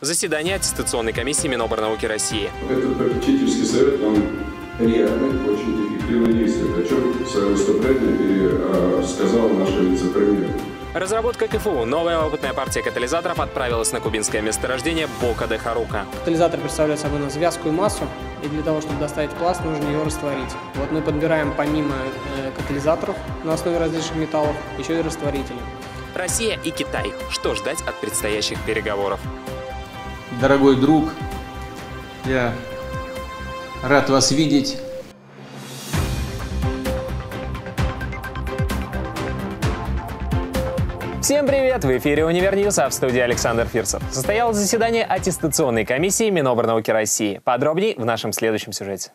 Заседание аттестационной комиссии Миноборнауки России. Этот попечительский совет, он реально очень эффективно действует, о чем в своем выступлении сказал наш вице-премьер. Разработка КФУ. Новая опытная партия катализаторов отправилась на кубинское месторождение Бока-де-Харука. Катализатор представляет собой вязкую массу, и для того, чтобы доставить пласт, нужно ее растворить. Вот мы подбираем помимо катализаторов на основе различных металлов еще и растворители. Россия и Китай. Что ждать от предстоящих переговоров? Дорогой друг, я рад вас видеть. Всем привет! В эфире Универньюз, а в студии Александр Фирсов. Состоялось заседание аттестационной комиссии Миноборнауки России. Подробнее в нашем следующем сюжете.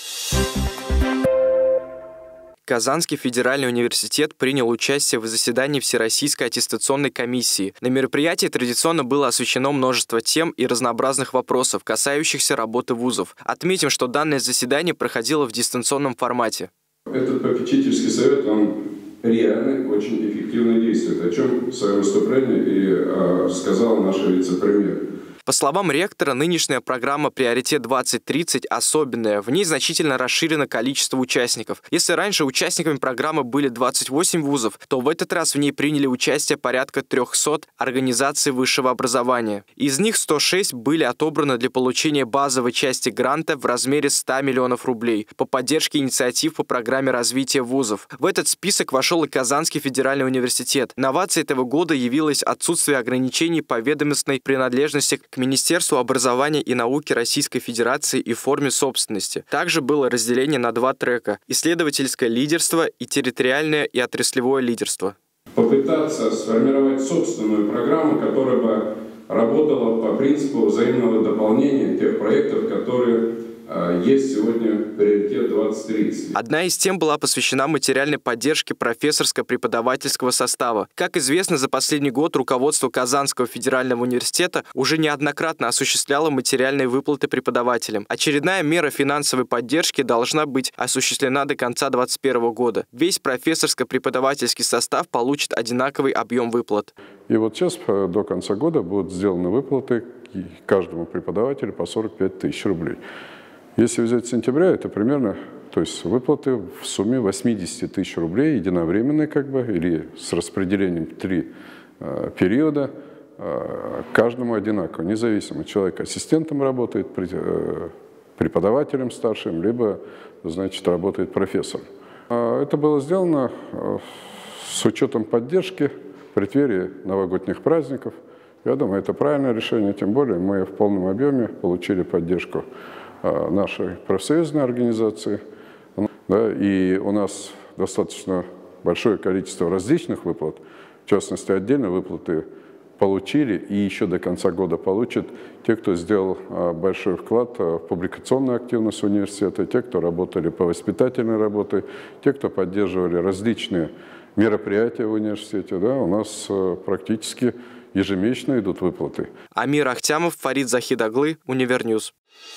Казанский федеральный университет принял участие в заседании Всероссийской аттестационной комиссии. На мероприятии традиционно было освещено множество тем и разнообразных вопросов, касающихся работы вузов. Отметим, что данное заседание проходило в дистанционном формате. Этот попечительский совет, он реально очень эффективно действует, о чем в своем выступлении и сказал наш вице-премьер. По словам ректора, нынешняя программа «Приоритет-2030» особенная. В ней значительно расширено количество участников. Если раньше участниками программы были 28 вузов, то в этот раз в ней приняли участие порядка 300 организаций высшего образования. Из них 106 были отобраны для получения базовой части гранта в размере 100 миллионов рублей по поддержке инициатив по программе развития вузов. В этот список вошел и Казанский федеральный университет. Новацией этого года явилось отсутствие ограничений по ведомственной принадлежности к Министерству образования и науки Российской Федерации и форме собственности. Также было разделение на два трека – исследовательское лидерство и территориальное и отраслевое лидерство. Попытаться сформировать собственную программу, которая бы работала по принципу взаимного дополнения тех проектов, которые есть сегодня «Приоритет-2030». Одна из тем была посвящена материальной поддержке профессорско-преподавательского состава. Как известно, за последний год руководство Казанского федерального университета уже неоднократно осуществляло материальные выплаты преподавателям. Очередная мера финансовой поддержки должна быть осуществлена до конца 2021 года. Весь профессорско-преподавательский состав получит одинаковый объем выплат. И вот сейчас до конца года будут сделаны выплаты каждому преподавателю по 45 тысяч рублей. Если взять сентября, это примерно, то есть выплаты в сумме 80 тысяч рублей, единовременные или с распределением 3 периода, каждому одинаково, независимо. Человек ассистентом работает, преподавателем старшим, либо, работает профессором. Это было сделано с учетом поддержки в преддверии новогодних праздников. Я думаю, это правильное решение, тем более мы в полном объеме получили поддержку нашей профсоюзной организации. И у нас достаточно большое количество различных выплат, в частности, отдельно выплаты получили и еще до конца года получат те, кто сделал большой вклад в публикационную активность университета, те, кто работали по воспитательной работе, те, кто поддерживали различные мероприятия в университете. У нас практически ежемесячно идут выплаты. Амир Ахтямов, Фарид Захидаглы, Универньюз.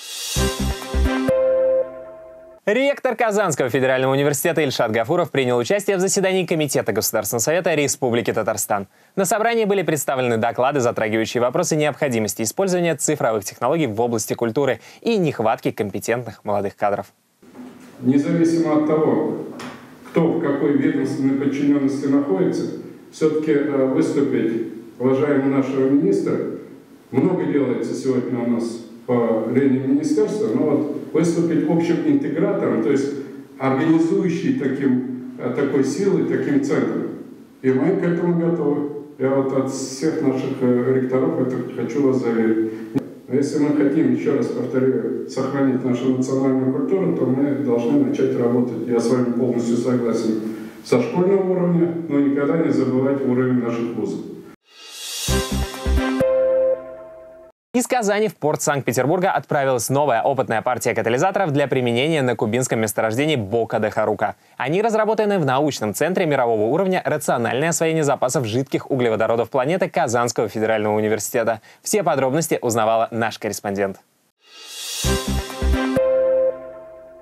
Ректор Казанского федерального университета Ильшат Гафуров принял участие в заседании Комитета Государственного совета Республики Татарстан. На собрании были представлены доклады, затрагивающие вопросы необходимости использования цифровых технологий в области культуры и нехватки компетентных молодых кадров. Независимо от того, кто в какой ведомственной подчиненности находится, все-таки выступить, уважаемый нашего министра, много делается сегодня у нас по линии министерства, но выступить общим интегратором, то есть организующий такой силой, таким центром. И мы к этому готовы. Я от всех наших ректоров это хочу вас заверить. Если мы хотим, еще раз повторю, сохранить нашу национальную культуру, то мы должны начать работать, я с вами полностью согласен, со школьного уровня, но никогда не забывать уровень наших вузов. Из Казани в порт Санкт-Петербурга отправилась новая опытная партия катализаторов для применения на кубинском месторождении Бока-де-Харука. Они разработаны в научном центре мирового уровня «Рациональное освоение запасов жидких углеводородов планеты» Казанского федерального университета. Все подробности узнавала наш корреспондент.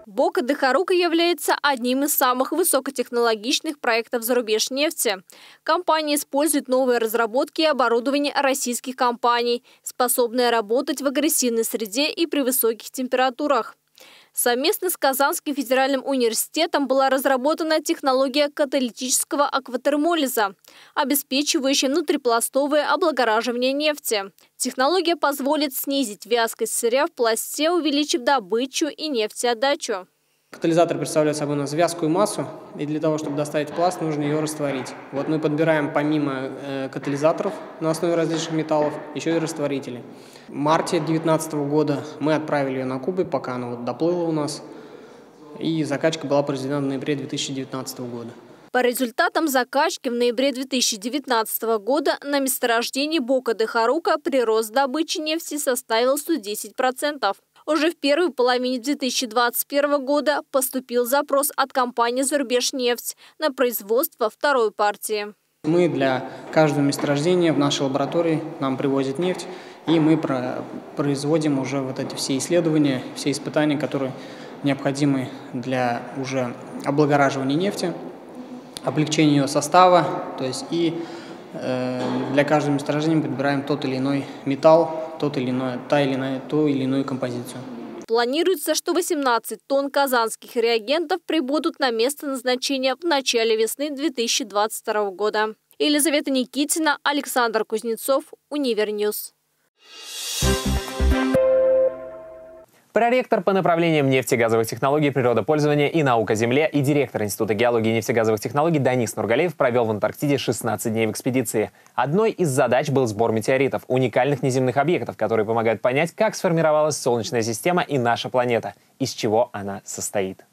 Бока де Харука является одним из самых высокотехнологичных проектов зарубежнефти. Компания использует новые разработки и оборудование российских компаний, способные работать в агрессивной среде и при высоких температурах. Совместно с Казанским федеральным университетом была разработана технология каталитического акватермолиза, обеспечивающая внутрипластовое облагораживание нефти. Технология позволит снизить вязкость сырья в пласте, увеличив добычу и нефтеотдачу. Катализатор представляет собой у нас вязкую массу, и для того, чтобы доставить пласт, нужно ее растворить. Вот мы подбираем помимо катализаторов на основе различных металлов еще и растворители. В марте 2019 года мы отправили ее на Кубу, пока она доплыла у нас, и закачка была произведена в ноябре 2019 года. По результатам закачки в ноябре 2019 года на месторождении Бока де Харука прирост добычи нефти составил 110%. Уже в первой половине 2021 года поступил запрос от компании «Зарубежнефть» на производство второй партии. Мы для каждого месторождения в нашей лаборатории нам привозят нефть, и мы производим уже вот эти все исследования, все испытания, которые необходимы для уже облагораживания нефти, облегчения ее состава, то есть и для каждого месторождения мы подбираем тот или иной металл, ту или иную композицию. Планируется, что 18 тонн казанских реагентов прибудут на место назначения в начале весны 2022 года. Елизавета Никитина, Александр Кузнецов, Универньюз. Проректор по направлениям нефтегазовых технологий, природопользования и наук о земле и директор Института геологии и нефтегазовых технологий Данис Нургалиев провел в Антарктиде 16 дней в экспедиции. Одной из задач был сбор метеоритов, уникальных неземных объектов, которые помогают понять, как сформировалась Солнечная система и наша планета, из чего она состоит.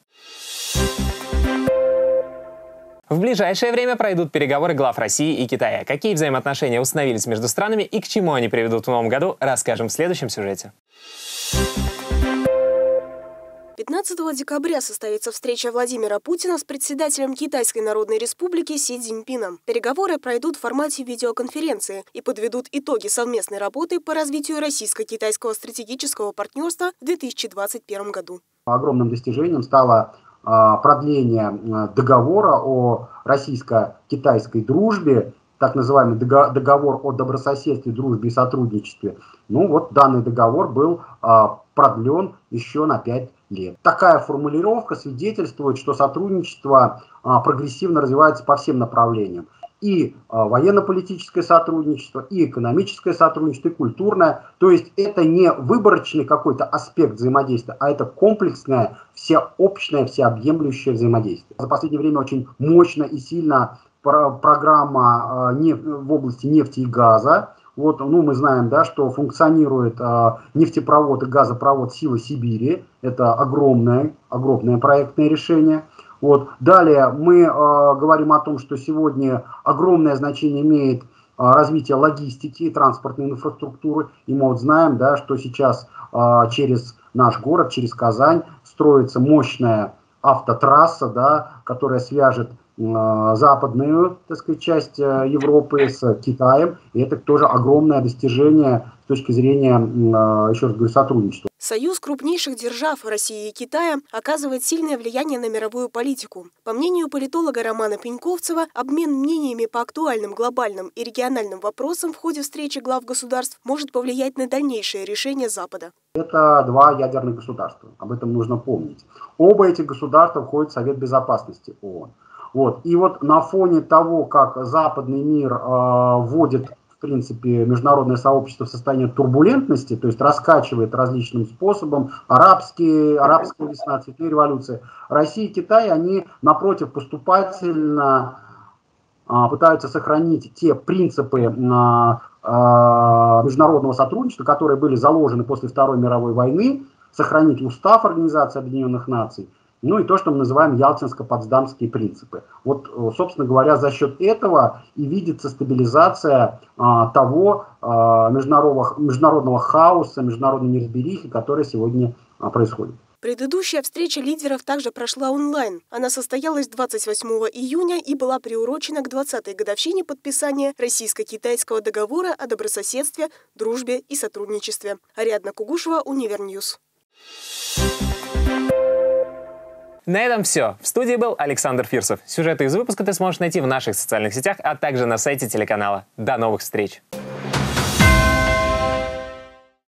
В ближайшее время пройдут переговоры глав России и Китая. Какие взаимоотношения установились между странами и к чему они приведут в новом году, расскажем в следующем сюжете. 15 декабря состоится встреча Владимира Путина с председателем Китайской Народной Республики Си Цзиньпином. Переговоры пройдут в формате видеоконференции и подведут итоги совместной работы по развитию российско-китайского стратегического партнерства в 2021 году. Огромным достижением стало продление договора о российско-китайской дружбе, так называемый договор о добрососедстве, дружбе и сотрудничестве. Данный договор был продлен еще на 5 лет. Такая формулировка свидетельствует, что сотрудничество прогрессивно развивается по всем направлениям. И военно-политическое сотрудничество, и экономическое сотрудничество, и культурное. То есть это не выборочный какой-то аспект взаимодействия, а это комплексное, всеобщее, всеобъемлющее взаимодействие. За последнее время очень мощно и сильно программа в области нефти и газа. Мы знаем, что функционирует нефтепровод и газопровод «Сила Сибири». Это огромное проектное решение. Далее мы говорим о том, что сегодня огромное значение имеет развитие логистики и транспортной инфраструктуры. И мы знаем, что сейчас через наш город, через Казань строится мощная автотрасса, которая свяжет западную, часть Европы с Китаем. И это тоже огромное достижение с точки зрения, еще раз говорю, сотрудничества. Союз крупнейших держав России и Китая оказывает сильное влияние на мировую политику. По мнению политолога Романа Пеньковцева, обмен мнениями по актуальным глобальным и региональным вопросам в ходе встречи глав государств может повлиять на дальнейшее решение Запада. Это два ядерных государства, об этом нужно помнить. Оба этих государства входят в Совет Безопасности ООН. И на фоне того, как западный мир вводит, в принципе, международное сообщество в состояние турбулентности, то есть раскачивает различным способом, арабская весна, цветные революции, Россия и Китай, они, напротив, поступательно пытаются сохранить те принципы международного сотрудничества, которые были заложены после Второй мировой войны, сохранить устав Организации Объединенных Наций, и то, что мы называем ялтинско-потсдамские принципы. Собственно говоря, за счет этого и видится стабилизация того международного хаоса, международной неразберихи, которая сегодня происходит. Предыдущая встреча лидеров также прошла онлайн. Она состоялась 28 июня и была приурочена к 20-й годовщине подписания российско-китайского договора о добрососедстве, дружбе и сотрудничестве. Ариадна Кугушева, Универньюз. На этом все. В студии был Александр Фирсов. Сюжеты из выпуска ты сможешь найти в наших социальных сетях, а также на сайте телеканала. До новых встреч!